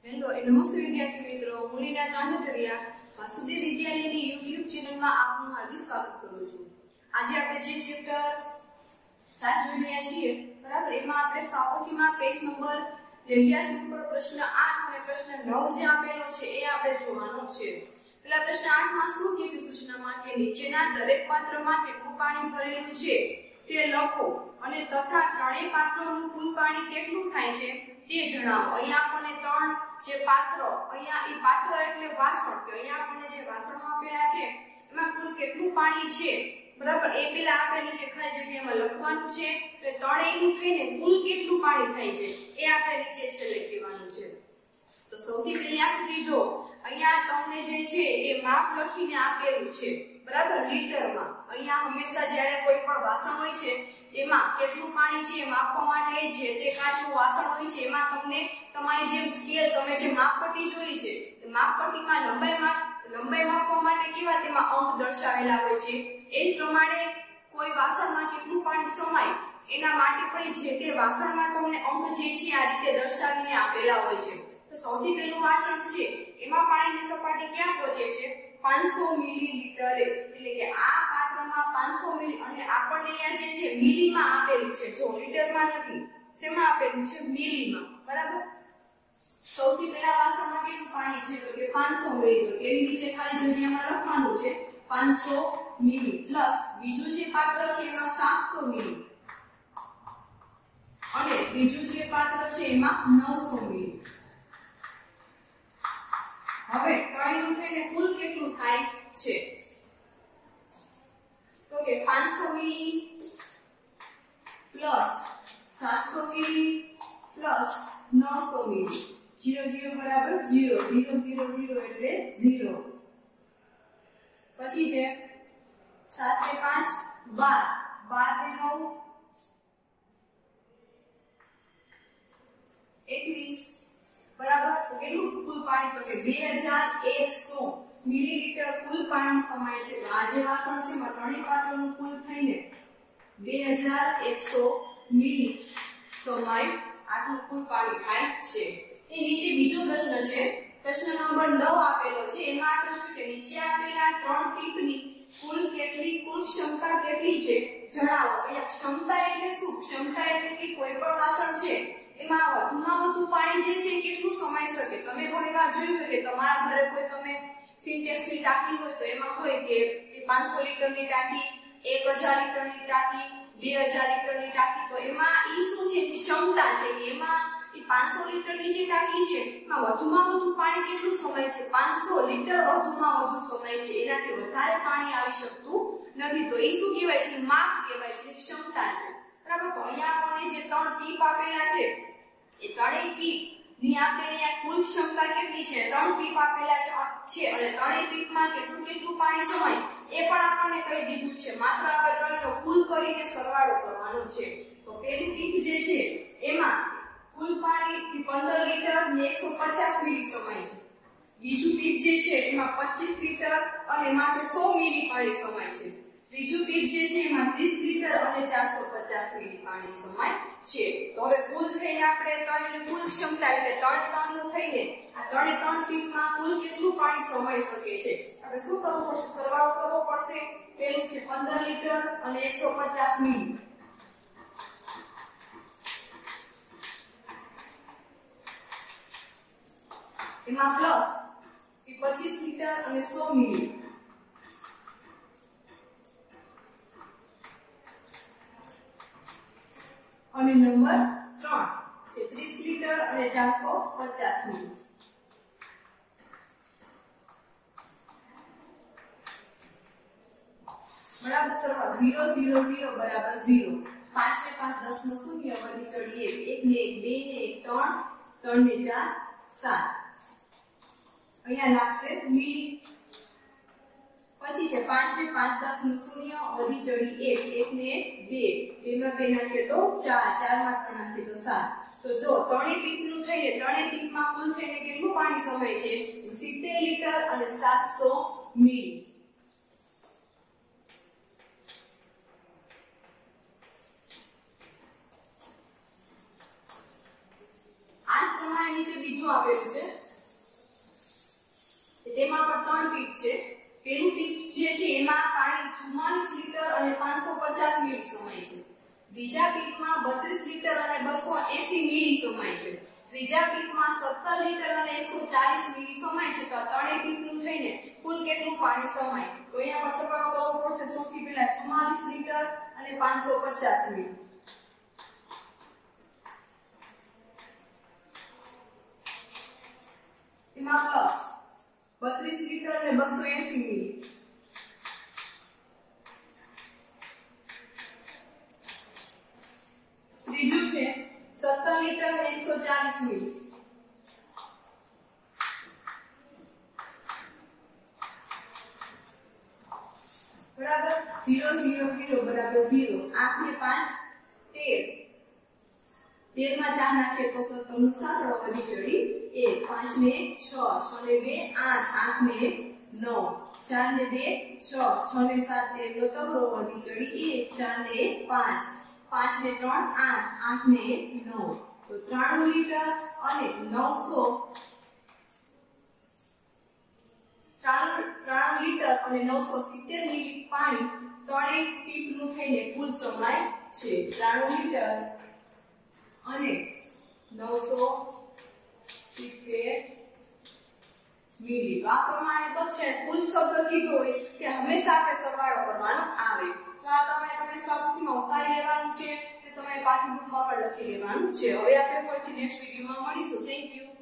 Hello નમસ્તે વિદ્યાર્થી મિત્રો, હું લીના કાંડકરિયા વાસુદેવ વિદ્યાલયની YouTube ચેનલમાં આપનું હાર્દિક સ્વાગત કરું છું। આજે આપણે જે ચેપ્ટર 7 જોઈ રહ્યા છીએ, બરાબર, એમાં આપણે સ્વાપોથીમાં પેજ નંબર 82 ઉપર પ્રશ્ન 8 અને પ્રશ્ન 9 જે આપેલો છે એ આપણે જોવાનો છે। પહેલા પ્રશ્ન 8 માં શું કહે છે સૂચનામાં કે નીચેના દરેક પાત્રમાં કેટલું પાણી ભરેલું છે તે લખો અને તથા ત્રણેય પાત્રોનું કુલ પાણી કેટલું થાય છે તે જણાવો। અહીંયા આપણને ત્રણ જે પાત્રો, અહીંયા ઈ પાત્ર એટલે વાસણ, કે અહીંયા આપણને જે વાસણો આપેલા છે એમાં કુલ કેટલું પાણી છે, બરાબર, એ પેલા આપેલી છે ખાલી જગ્યામાં લખવાનું છે। એટલે ત્રણેયનું થઈને કુલ કેટલું પાણી થાય છે એ આપણે નીચે છેલ્લે કહેવાનું છે। તો સૌથી પહેલી આકૃતિ જો, અહીંયા તમને જે છે એ માપ લખીને આપેલું છે, બરાબર, લીટરમાં। અહીંયા હંમેશા જ્યારે કોઈ પણ વાસણ હોય છે એમાં કેટલું પાણી છે એ માપવા માટે જે તે કાચનું વાસણ હોય છે એમાં તમને તમારી જેમ સ્કેલ, તમે જે માપપટ્ટી જોઈ છે એ માપપટ્ટીમાં લંબાઈ માપવા માટે કેવા તેમાં અંક દર્શાવેલા હોય છે, એ પ્રમાણે કોઈ વાસણમાં કેટલું પાણી સમાય એના માટે પણ જે તે વાસણમાં તમને અંક જે છે આ રીતે દર્શાવીને આપેલા હોય છે। તો સૌથી પહેલું વાસણ છે એમાં પાણીની સપાટી ક્યાં પહોંચે છે 500 મિલીલીટર, એટલે કે આ પાત્રમાં 500 મિલી, અને આપણને અહીંયા જે છે મિલીમાં આપેલું છે, જો લીટરમાં નથી, શેમાં આપેલું છે મિલીમાં, બરાબર। સૌથી પહેલા વાસણમાં કેટલું પાણી છે તો કે 500 મિલી, તો તેની નીચે ખાલી જગ્યામાં લખવાનું છે 500 મિલી પ્લસ બીજું જે પાત્ર છે એમાં 700 મિલી અને ત્રીજું જે પાત્ર છે એમાં 900 મિલી। હવે ત્રણેયનું થઈને કુલ કેટલું થાય છે તો કે 500 મિલી પ્લસ 700 મિલી પ્લસ 900 મિલી, 0 0 બરાબર 0, 0 0 0 એટલે 0, પછી છે 7 ને 5 12, 12 ને 9 21, બરાબર। તો કેટલું કુલ પાણી તો કે 2100 મિલીલીટર કુલ પાણી સમાય છે। તો આ જે વાસણ છે એમાં ત્રણેય પાત્રોનું કુલ થઈને 2100 મિલી સમાય, આટલું કુલ પાણી થાય છે। એ નીચે બીજો પ્રશ્ન છે, પ્રશ્ન નંબર 9 આપેલો છે, એમાં આપ્યું છે કે નીચે આપેલા ત્રણ ટીપની કુલ ક્ષમતા કેટલી છે જણાવો। અહીંયા ક્ષમતા એટલે શું? ક્ષમતા એટલે કે કોઈ પણ વાસણ છે એમાં વધુમાં વધુ પાણી જે છે કેટલું સમાઈ શકે। તમે ઘણીવાર જોયું કે તમારા ઘરે કોઈ તમે સિન્ટેક્સની ટાંકી હોય તો એમાં હોય કે 500 લીટરની ટાંકી, 1000 લીટરની ટાંકી, 2000 લીટરની ટાંકી, તો એમાં ઈ શું છે કે ક્ષમતા છે, એમાં ઈ 500 લીટરની જે ટાંકી છે એમાં વધુમાં વધુ પાણી કેટલું સમાય છે 500 લીટર વધુમાં વધુ સમાય છે, એનાથી વધારે પાણી આવી શકતું નથી। તો એ શું કહેવાય છે? માપ કહેવાય છે, ક્ષમતા છે, બરાબર। તો અહીંયા આપણને જે ત્રણ ટીપ આપેલા છે એ ત્રણેય ટીપ ની આપણે અહીંયા કુલ ક્ષમતા કેટલી છે 3 ટીપ આપેલા છે અને ત્રણેય ટીપમાં કેટલું પાણી સમાય એ પણ આપણને કહી દીધું છે, માત્ર આપણે ત્રણેયનો કુલ કરીને સરવાળો કરવાનો છે। તો પહેલું ટીપ જે છે એમાં કુલ પાણી 15 લીટર ને 150 મિલી સમાય છે, બીજું ટીપ જે છે એમાં 25 લીટર અને માત્ર 100 મિલી પાણી સમાય છે, ત્રીજું ટીપ જે છે એમાં 30 લીટર અને 450 મિલી પાણી સમાય છે। તો હવે કુલ થઈને આપણે ત્રણેયની કુલ ક્ષમતા એટલે 3 નું થઈને આ ત્રણે ત્રણ ટીપમાં કુલ કેટલું પાણી સમાઈ શકે છે આપણે શું કરવું પડશે? સરવાળો કરવો પડશે। પહેલું છે 15 લીટર અને 150 મિલી, એમાં પ્લસ 25 લીટર અને 100 મિલી, અને નંબર 3 કે 30 લીટર અને 450 મિલી। બરાબર, સરવાળો 0 0 0 બરાબર 0, 5 ને 5 10 નો શૂન્ય, વધી ચડી 1, 1 ને 1 2 ને 1 3, 3 ને 4 7, અહીંયા લાગશે મિલી, પછી છે 5 ને 5 10 નો શૂન્ય, વધી ચડી 1, 1 ને 1 2, 2 માં 2 નાખીએ તો 4, 4 માં 3 નાખીએ તો 7। તો જો ત્રણેય ટીપનું થઈને ત્રણેય ટીપમાં કુલ થઈને કેટલું પાણી સમાય છે 70 લીટર અને 700 મિલી। આ પ્રમાણે નીચે બીજું આપેલું છે, તેમાં પણ 3 ટીપ છે. પેલું ટીપ જે છે એમાં પાણી 44 લિટર અને 550 મિલી સમાય છે. બીજા ટીપમાં 32 લિટર અને 280 મિલી સમાય છે. ત્રીજા ટીપમાં 17 લિટર અને 140 મિલી સમાય છે. તો આ ત્રણેય ટીપનું થઈને કુલ કેટલું પાણી સમાય? તો અહીંયા પર સરવાળો કરવો પડશે. સૌથી પહેલા 44 લિટર અને 550 મિલી. એમાં પ્લસ 32 લિટર અને 280 મિલી. ત્રીજું છે 17 લિટર અને 140 મિલી. બરાબર 0 0 0 બરાબર 0. 8 ને 5 13. 13 માં 4 નાખીએ તો 17 નો સાતડો વધી ચડી 1. 5 ને 6 6 ને 2 8 8 ને 9 4 ને 2 6 6 ને 7 13 નો તગડો વધી ચડી 1. 4 ને 5 5 ને 3 8 8 ને 9 તો 93 લિટર અને 900 93 લિટર અને 970 મિલી પાણી ત્રણેય ટીપનું થઈને કુલ સમાય છે. 93 લિટર અને 970 મિલી. આ પ્રમાણે બસ છે કુલ શબ્દ કીધો હોય કે હંમેશા આપણે સરવાળો કરવાનો આવે. તો આ તમે શબ્દમાં ઉતારી લેવાનું છે, તે તમે પાઠ્યપુસ્તકમાં પણ લખી લેવાનું છે. હવે આપણે ફરીથી નેક્સ્ટ વિડિયોમાં મળીશું. Thank you.